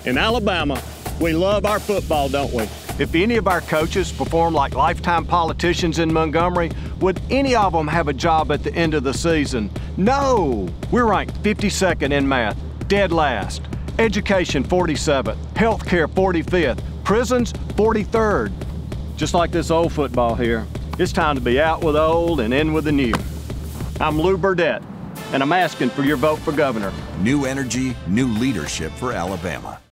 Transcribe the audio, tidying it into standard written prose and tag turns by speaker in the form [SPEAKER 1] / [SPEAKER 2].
[SPEAKER 1] In Alabama, we love our football, don't we?
[SPEAKER 2] If any of our coaches perform like lifetime politicians in Montgomery, would any of them have a job at the end of the season? No! We're ranked 52nd in math, dead last. Education, 47th. Healthcare, 45th. Prisons, 43rd. Just like this old football here, it's time to be out with the old and in with the new. I'm Lew Burdette, and I'm asking for your vote for governor.
[SPEAKER 3] New energy, new leadership for Alabama.